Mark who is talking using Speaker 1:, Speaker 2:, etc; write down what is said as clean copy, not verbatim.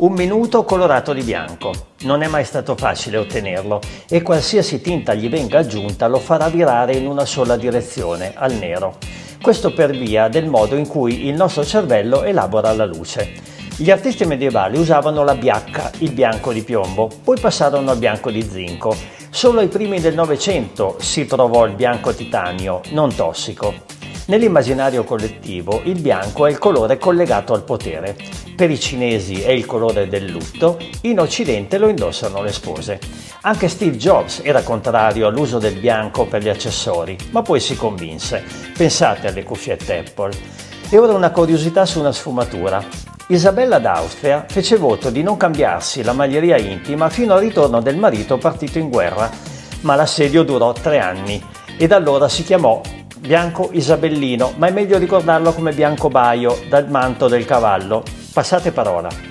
Speaker 1: Un minuto colorato di bianco. Non è mai stato facile ottenerlo e qualsiasi tinta gli venga aggiunta lo farà virare in una sola direzione, al nero. Questo per via del modo in cui il nostro cervello elabora la luce. Gli artisti medievali usavano la biacca, il bianco di piombo, poi passarono al bianco di zinco. Solo ai primi del Novecento si trovò il bianco titanio, non tossico. Nell'immaginario collettivo il bianco è il colore collegato al potere. Per i cinesi è il colore del lutto, in Occidente lo indossano le spose. Anche Steve Jobs era contrario all'uso del bianco per gli accessori, ma poi si convinse. Pensate alle cuffiette Apple. E ora una curiosità su una sfumatura. Isabella d'Austria fece voto di non cambiarsi la maglieria intima fino al ritorno del marito partito in guerra, ma l'assedio durò 3 anni e da allora si chiamò bianco isabellino, ma è meglio ricordarlo come bianco baio, dal manto del cavallo. Passate parola.